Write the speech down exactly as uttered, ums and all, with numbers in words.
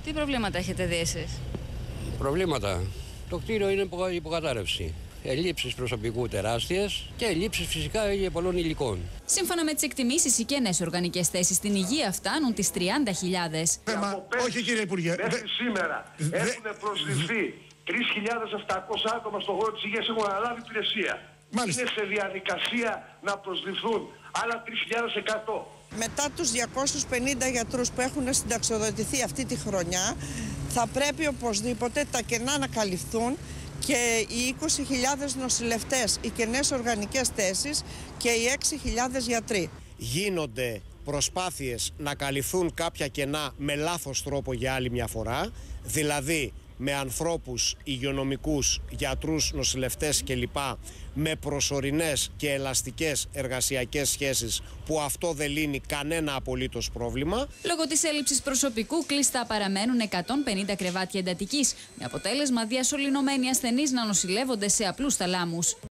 Τι προβλήματα έχετε δει εσείς? Προβλήματα. Το κτίριο είναι υπο- υποκατάρρευση. Ελλείψεις προσωπικού τεράστιες και ελλείψεις φυσικά για πολλών υλικών. Σύμφωνα με τις εκτιμήσεις, οι κενές οργανικές θέσεις στην υγεία φτάνουν τις τριάντα χιλιάδες. Θέμα, όχι κύριε Υπουργέ. Μέχρι σήμερα δε- έχουν προσληφθεί τρεις χιλιάδες επτακόσια άτομα στον χώρο της υγείας, έχουν αναλάβει υπηρεσία. Μάλιστα. Είναι σε διαδικασία να προσληφθούν άλλα τρεις χιλιάδες εκατό. Μετά τους διακόσιους πενήντα γιατρούς που έχουν συνταξιοδοτηθεί αυτή τη χρονιά, θα πρέπει οπωσδήποτε τα κενά να καλυφθούν και οι είκοσι χιλιάδες νοσηλευτές, οι κενές οργανικές θέσεις και οι έξι χιλιάδες γιατροί. Γίνονται προσπάθειες να καλυφθούν κάποια κενά με λάθος τρόπο για άλλη μια φορά, δηλαδή με ανθρώπους υγειονομικούς, γιατρούς, νοσηλευτές κλπ. Με προσωρινές και ελαστικές εργασιακές σχέσεις, που αυτό δεν λύνει κανένα απολύτως πρόβλημα. Λόγω της έλλειψης προσωπικού, κλειστά παραμένουν εκατόν πενήντα κρεβάτια εντατικής, με αποτέλεσμα διασωληνωμένοι ασθενείς να νοσηλεύονται σε απλούς θαλάμους.